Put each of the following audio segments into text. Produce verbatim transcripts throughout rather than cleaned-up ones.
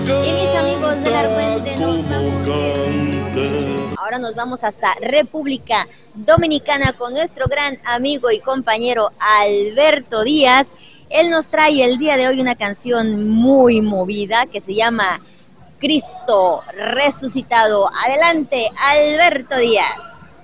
Y mis amigos del Argüente, nos vamos. Ahora nos vamos hasta República Dominicana con nuestro gran amigo y compañero Alberto Díaz. Él nos trae el día de hoy una canción muy movida que se llama Cristo Resucitado. Adelante, Alberto Díaz.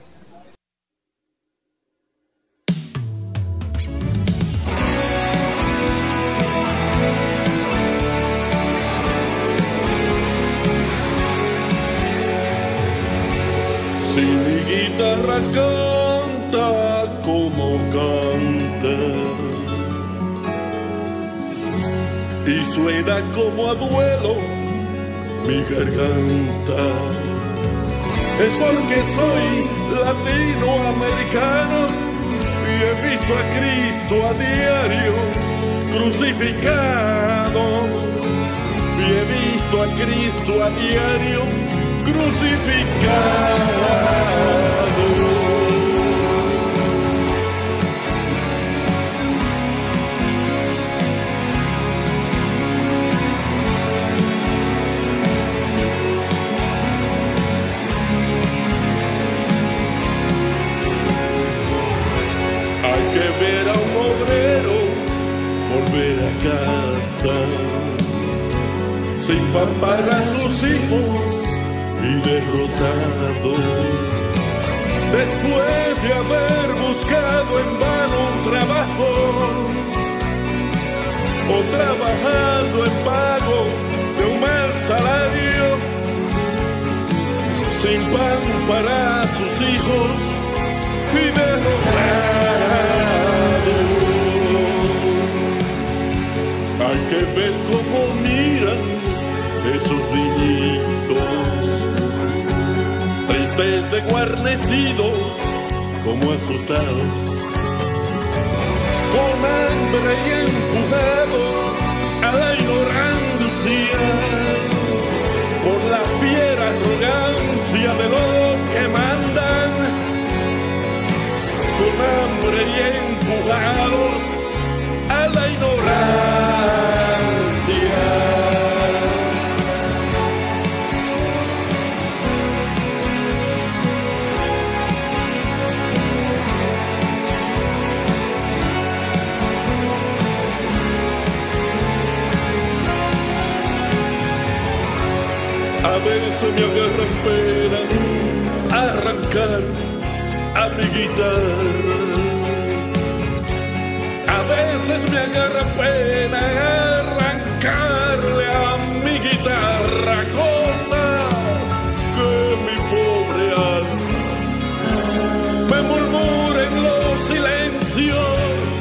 Si mi guitarra canta como canta y suena como a duelo mi garganta, es porque soy latinoamericano y he visto a Cristo a diario crucificado, y he visto a Cristo a diario crucificado. Hay que ver a un obrero volver a casa sin pan para sus hijos y derrotado, después de haber buscado en vano un trabajo o trabajando en pago de un mal salario, sin pan para sus hijos y derrotado. Hay que ver cómo miran esos niñitos, desguarnecidos como asustados, con hambre y empujados a la ignorancia por la fiera arrogancia de los que mandan, con hambre y empujados a la ignorancia. A veces me agarra pena arrancar a mi guitarra, a veces me agarra pena arrancarle a mi guitarra cosas que mi pobre alma me murmura en los silencios.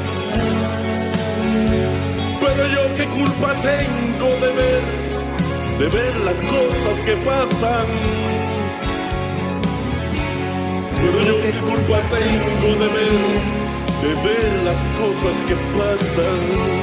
Pero yo qué culpa tengo de ver de ver las cosas que pasan, pero yo qué culpa tengo de ver, de ver las cosas que pasan.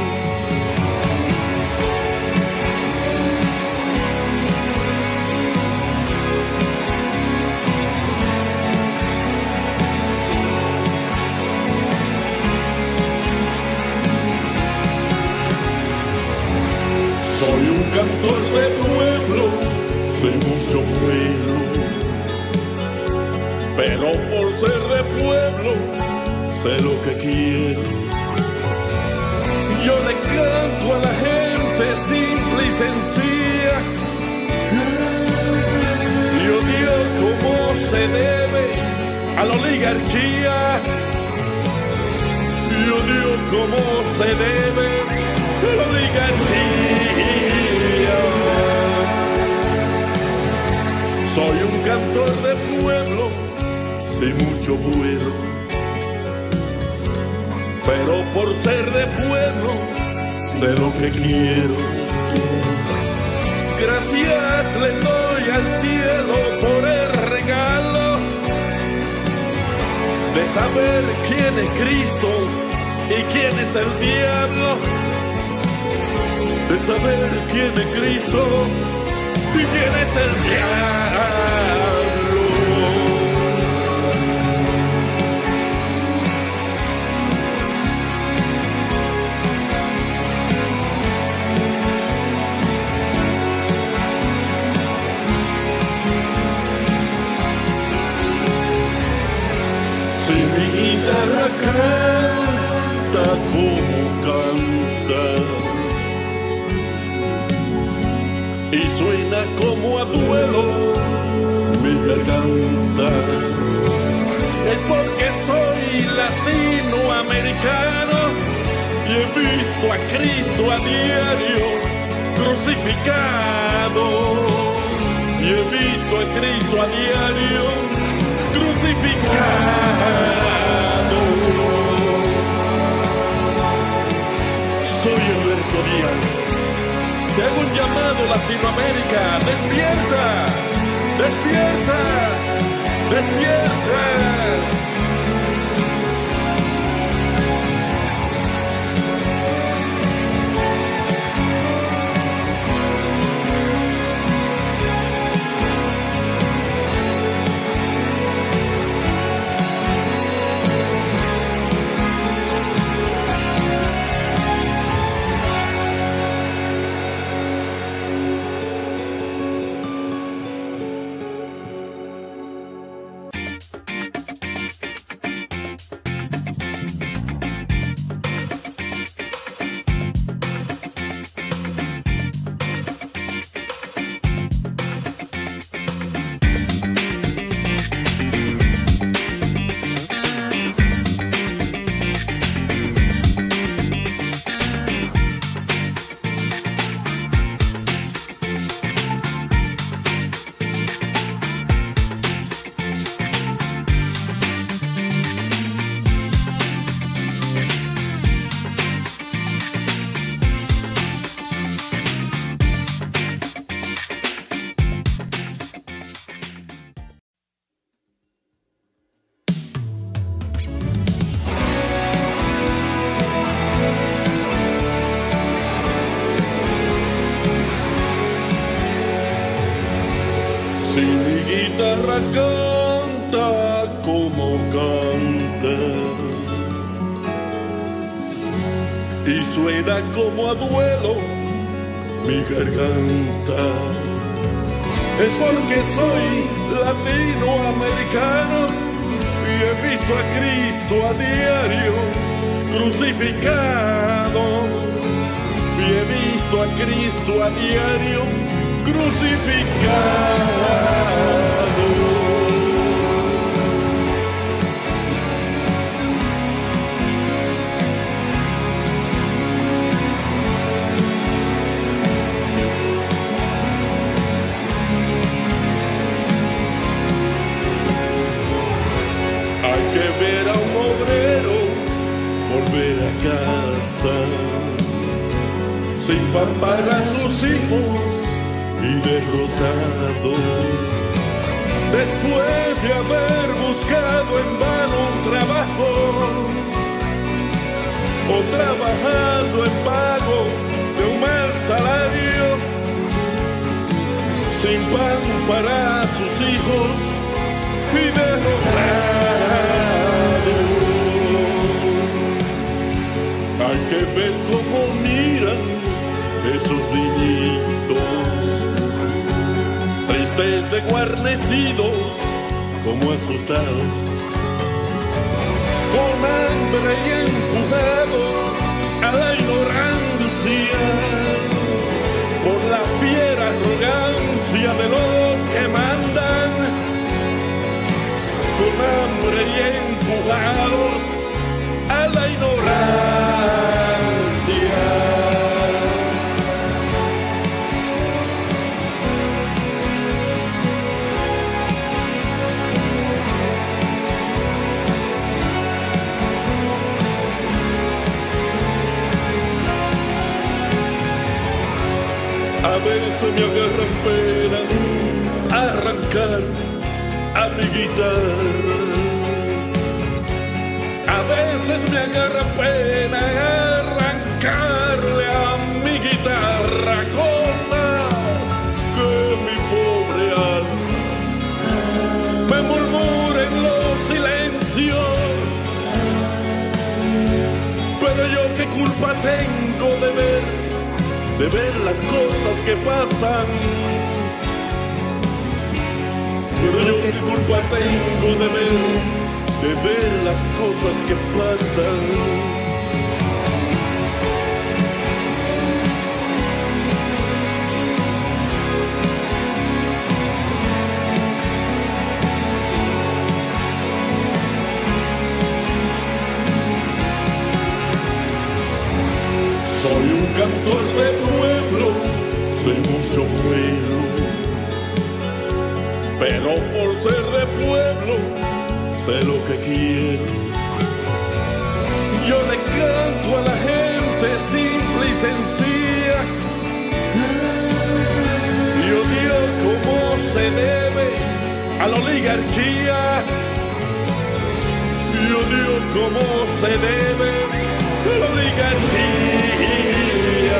Soy un cantor de pueblo, sé mucho pueblo, pero por ser de pueblo, sé lo que quiero. Yo le canto a la gente simple y sencilla, y odio como se debe a la oligarquía, y odio como se debe a la oligarquía. Soy un cantor de pueblo, sé mucho pueblo, pero por ser de pueblo, sé lo que quiero. Gracias le doy al cielo por el regalo de saber quién es Cristo y quién es el diablo, de saber quién es Cristo y quién es el diablo. y suena como a duelo mi garganta. Es porque soy latinoamericano y he visto a Cristo a diario crucificado. Y he visto a Cristo a diario crucificado. Soy Alberto Díaz. Te hago un llamado, Latinoamérica. ¡Despierta! ¡Despierta! ¡Despierta! Si mi guitarra canta como canta y suena como a duelo mi garganta, es porque soy latinoamericano y he visto a Cristo a diario crucificado. Y he visto a Cristo a diario crucificado. Hay que ver a un obrero volver a casa sin pan para sus hijos y derrotado, después de haber buscado en vano un trabajo o trabajando en pago de un mal salario, sin pan para sus hijos y derrotado. Hay que ver cómo miran esos niñitos, desde guarnecidos como asustados, con hambre y empujados a la ignorancia por la fiera arrogancia de los que mandan, con hambre y empujados a la ignorancia. A veces me agarra pena arrancar a mi guitarra. A veces me agarra pena arrancarle a mi guitarra cosas que mi pobre alma me murmura en los silencios. Pero yo qué culpa tengo de ver de ver las cosas que pasan. Pero yo qué culpa tengo de ver, de ver las cosas que pasan. cantor de pueblo, sé mucho vuelo, pero por ser de pueblo, sé lo que quiero. Yo le canto a la gente simple y sencilla, y odio como se debe a la oligarquía. Yo digo como se debe a la oligarquía.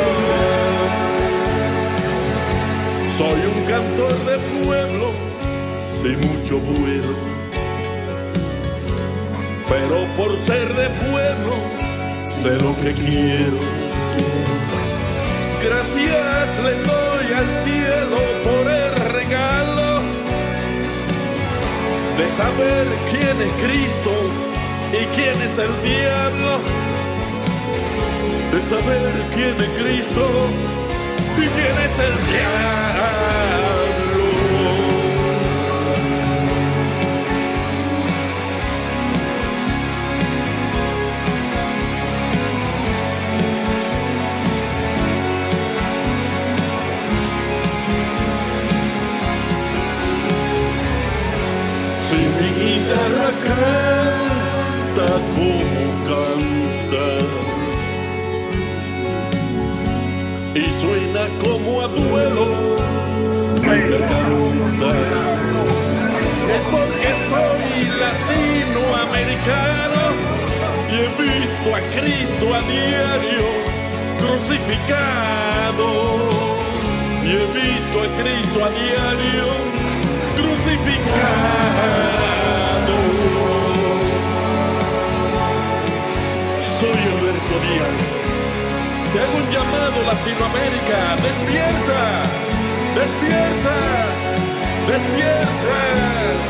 Soy un cantor de pueblo, sin mucho vuelo, pero por ser de pueblo, sé lo que quiero. Gracias le doy al cielo por el regalo de saber quién es Cristo y quién es el diablo, de saber quién es Cristo y quién es el diablo. Si mi guitarra canta como canta y suena como a duelo mi garganta, es porque soy latinoamericano y he visto a Cristo a diario crucificado, y he visto a Cristo a diario crucificado. Soy Alberto Díaz, te hago un llamado, Latinoamérica, despierta, despierta, despierta.